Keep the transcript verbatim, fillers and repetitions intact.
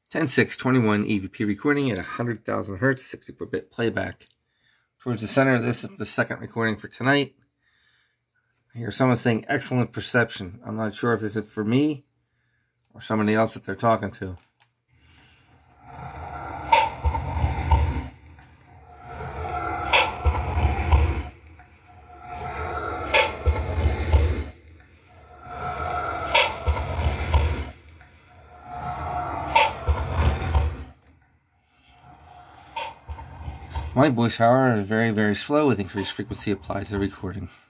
ten six twenty-one E V P recording at one hundred thousand hertz, sixty-four bit playback. Towards the center, this is the second recording for tonight. I hear someone saying excellent perception. I'm not sure if this is for me or somebody else that they're talking to. My voice, however, is very, very slow with increased frequency applied to the recording.